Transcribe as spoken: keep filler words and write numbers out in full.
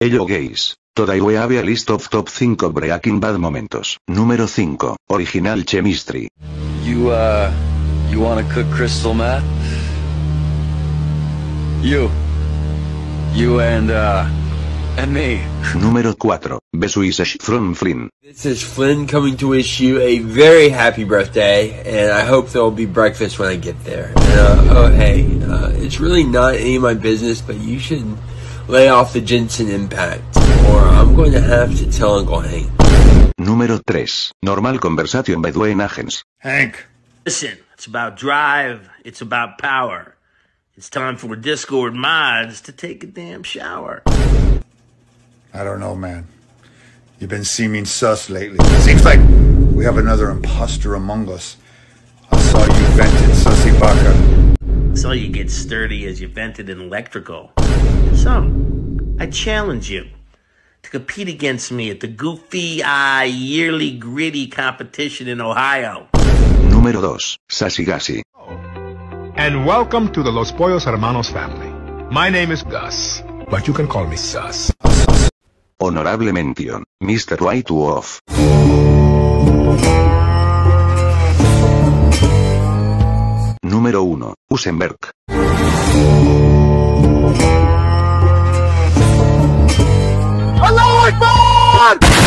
Hello guys. Today we have a list of top cinco Breaking Bad momentos. Número cinco. Original chemistry. You, uh, you wanna cook crystal meth? You. You and, uh, and me. Número cuatro. Best wishes from Flynn. This is Flynn coming to wish you a very happy birthday, and I hope there will be breakfast when I get there. And, uh, oh hey, uh, it's really not any of my business, but you should lay off the Jensen Impact, or I'm going to have to tell Uncle Hank. Número tres. Normal conversation between agents. Hank. Listen, it's about drive, it's about power. It's time for Discord mods to take a damn shower. I don't know, man. You've been seeming sus lately. Seems like we have another imposter among us. I saw you vented Sussy Baka. I saw you get sturdy as you vented in electrical. So, I challenge you to compete against me at the Goofy Eye yearly gritty competition in Ohio. Número dos. Sassy Gassy. And welcome to the Los Pollos Hermanos family. My name is Gus, but you can call me Sus. Honorable mention. mister White Wolf. Número uno. Usenberg. Allah Akbar!